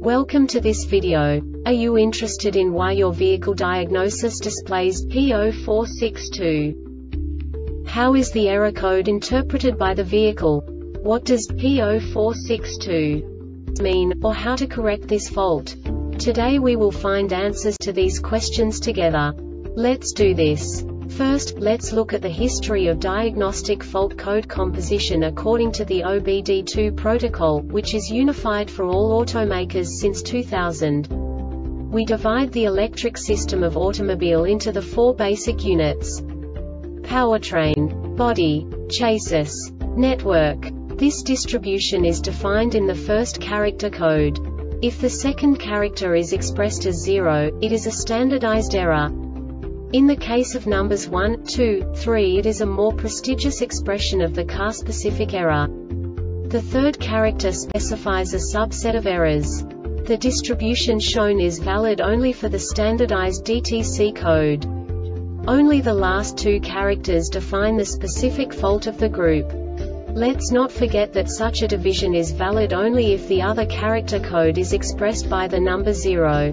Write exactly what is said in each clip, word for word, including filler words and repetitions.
Welcome to this video. Are you interested in why your vehicle diagnosis displays P zero four six two? How is the error code interpreted by the vehicle? What does P zero four six two mean, or how to correct this fault? Today we will find answers to these questions together. Let's do this. First, let's look at the history of diagnostic fault code composition according to the O B D two protocol, which is unified for all automakers since two thousand. We divide the electric system of automobile into the four basic units: powertrain, body, chassis, network. This distribution is defined in the first character code. If the second character is expressed as zero, it is a standardized error. In the case of numbers one, two, three, it is a more prestigious expression of the car-specific error. The third character specifies a subset of errors. The distribution shown is valid only for the standardized D T C code. Only the last two characters define the specific fault of the group. Let's not forget that such a division is valid only if the other character code is expressed by the number zero.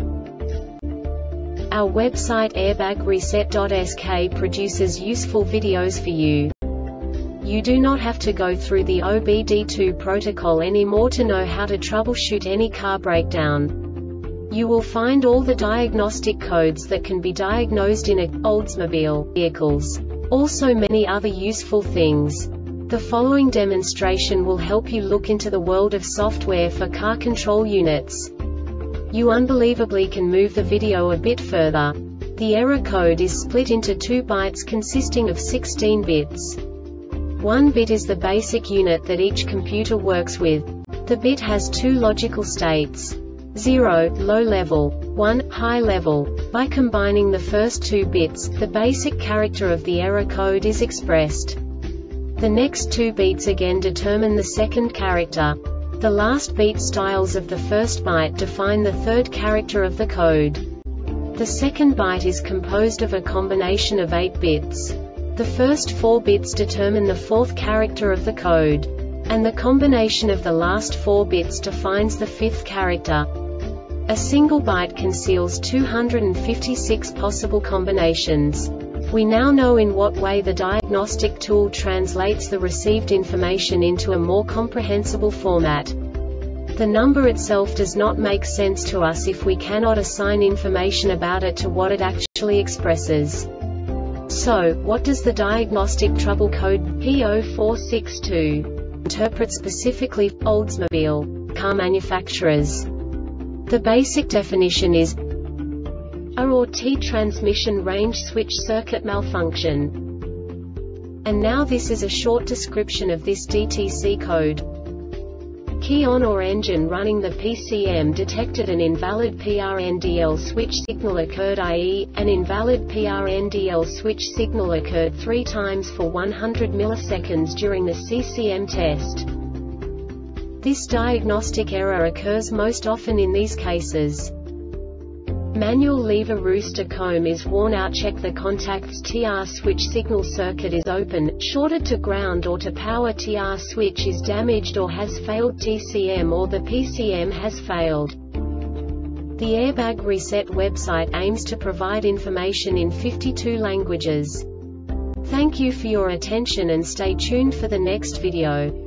Our website airbag reset dot S K produces useful videos for you. You do not have to go through the O B D two protocol anymore to know how to troubleshoot any car breakdown. You will find all the diagnostic codes that can be diagnosed in a Oldsmobile vehicles. Also many other useful things. The following demonstration will help you look into the world of software for car control units. You unbelievably can move the video a bit further. The error code is split into two bytes consisting of sixteen bits. One bit is the basic unit that each computer works with. The bit has two logical states: zero, low level, one, high level. By combining the first two bits, the basic character of the error code is expressed. The next two bits again determine the second character. The last beat styles of the first byte define the third character of the code. The second byte is composed of a combination of eight bits. The first four bits determine the fourth character of the code. And the combination of the last four bits defines the fifth character. A single byte conceals two hundred fifty-six possible combinations. We now know in what way the diagnostic tool translates the received information into a more comprehensible format. The number itself does not make sense to us if we cannot assign information about it to what it actually expresses. So, what does the diagnostic trouble code P zero four six two interpret specifically for Oldsmobile car manufacturers? The basic definition is A or T transmission range switch circuit malfunction. And now this is a short description of this D T C code. Key on or engine running the P C M detected an invalid P R N D L switch signal occurred, that is, an invalid P R N D L switch signal occurred three times for one hundred milliseconds during the C C M test. This diagnostic error occurs most often in these cases: manual lever rooster comb is worn out, check the contacts, T R switch signal circuit is open, shorted to ground or to power, T R switch is damaged or has failed, T C M or the P C M has failed. The Airbag Reset website aims to provide information in fifty-two languages. Thank you for your attention and stay tuned for the next video.